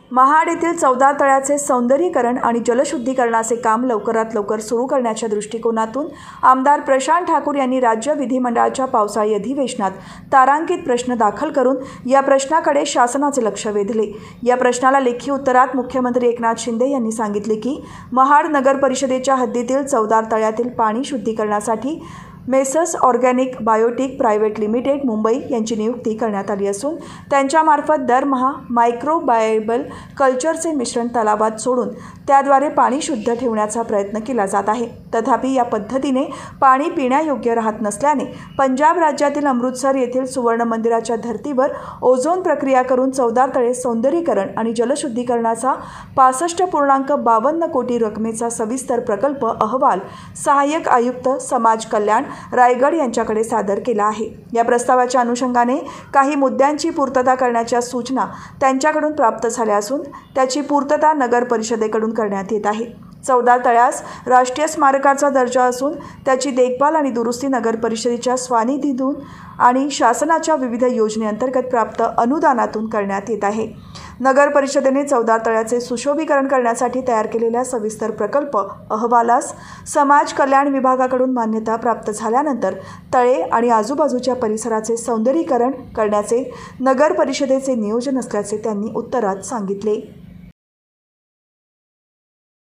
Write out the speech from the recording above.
महाड येथील 14 तळ्याचे सौंदर्यीकरण आणि जलशुद्धीकरणाचे काम लवकरात लवकर सुरू करण्याच्या दृष्टिकोनातून आमदार प्रशांत ठाकूर यांनी राज्य विधिमंडळाच्या पावसाळी अधिवेशनात तारांकित प्रश्न दाखल करून या प्रश्नाकडे शासनाचे लक्ष वेधले। या प्रश्नाला लेखी उत्तरात मुख्यमंत्री एकनाथ शिंदे यांनी सांगितले की महाड नगर परिषदेच्या हद्दीतील 14 तळ्यातील पाणी शुद्धीकरणासाठी Messrs organic biotic private limited Mumbai यांची नियुक्ती करण्यात आली असून त्यांच्यामार्फत दरमहा मायक्रोबायबल कल्चरचे मिश्रण तलावात सोडून त्याद्वारे पाणी शुद्ध ठेवण्याचा प्रयत्न केला जात आहे। तथापि या पद्धतीने पाणी पिण्यायोग्य राहत नसल्याने पंजाब राज्यातील अमृतसर येथील सुवर्ण मंदिराच्या धर्तीवर ओझोन प्रक्रिया करून 14 तळे सौंदर्यीकरण आणि जलशुद्धीकरणाचा 65.52 कोटी रकमेचा सविस्तर प्रकल्प अहवाल सहाय्यक आयुक्त समाज कल्याण रायगड यांच्याकडे सादर केला आहे। या प्रस्तावाच्या अनुषंगाने काही मुद्द्यांची पूर्तता करण्याच्या सूचना त्यांच्याकडून प्राप्त झाल्या असून त्याची पूर्तता नगर परिषदेकडून करण्यात येत आहे। 14 तळ्यास राष्ट्रीय स्मारकाचा दर्जा असून त्याची देखभाल आणि दुरुस्ती नगर परिषदेच्या स्वनिधीतून आणि शासनाच्या विविध योजनेअंतर्गत प्राप्त अनुदानातून करण्यात येत आहे। नगर परिषदेने 14 तळ्याचे सुशोभीकरण करण्यासाठी तयार केलेल्या सविस्तर प्रकल्प अहवालास समाज कल्याण विभागाकडून मान्यता प्राप्त झाल्यानंतर तळे आणि आजूबाजूच्या परिसराचे सौंदर्यीकरण करण्याचे नगर परिषदेचे नियोजन असल्याचे त्यांनी उत्तरात सांगितले।